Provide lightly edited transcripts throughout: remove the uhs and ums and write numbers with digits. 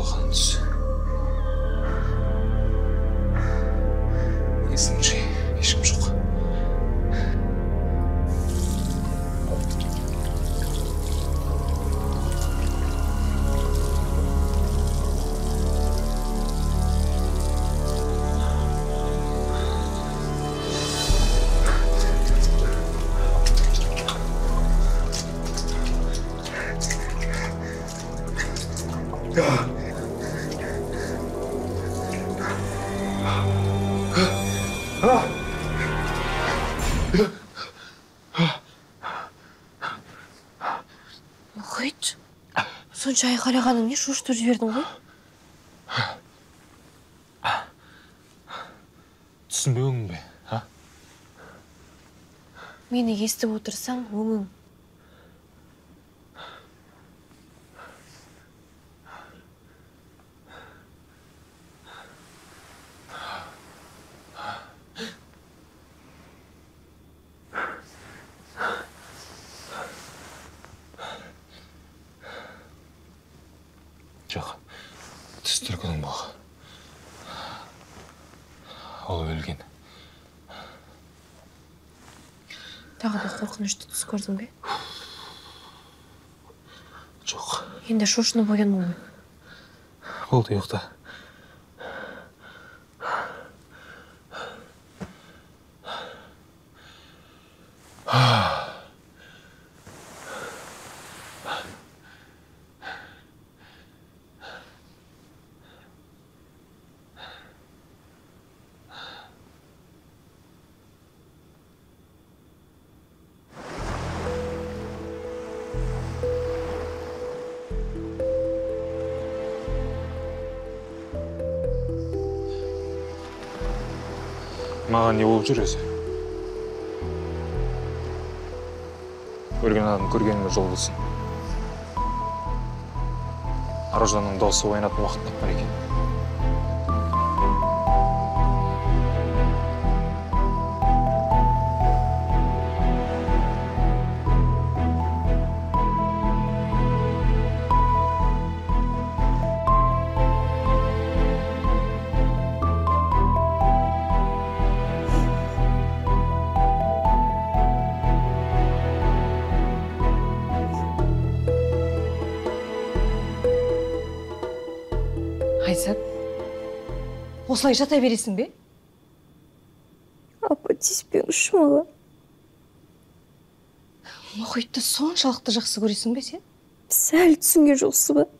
болған түс. Есіңше ешкім жоқ. Мұхит, сонша айқайлағаның не, шошытып жібердің ғой? Түсінбеуің бе, а? Мені естіп отырсаң, өңің. Жоқ, түс түлкінің бұл. Ол өлген. Тағы да қорқынышты түс көрдің бе? Жоқ. Енді шошынып оянмау ма? Болды, ұйықта. Маған не болып жүр өзі? Көрген адам көргеніне жол болсын. Аружанның даусы ойнатып уақыт таппар екен. Айзат, осылай жата бересің бе? Апа, тиіспеңізші маған. Мұхитты соншалықты жақсы көресің бе сен? Сәл түсінген жоқсыз ба?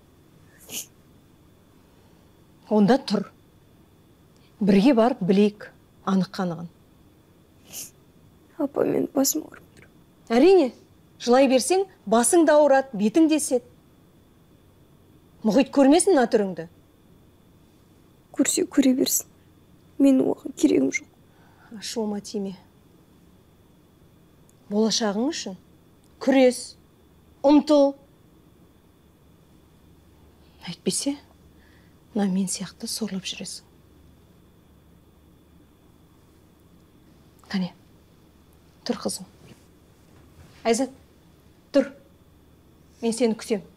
Онда тұр. Бірге барып білейік, анық-қанығын. Апа, мен басым ауырып тұр. Әрине, жылай берсең, басың да ауырады, бетің де сет. Мұхит көрмесін мына түріңді. Көрсе көре берсін. Менің оған керегім жоқ. Ашуыма тиме. Болашағың үшін күрес, ұмтыл. Әйтпесе, мына мен сияқты сорлап жүресің. Қане, тұр қызым. Айзат, тұр. Мен сені күтем.